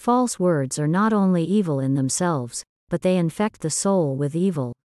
False words are not only evil in themselves, but they infect the soul with evil.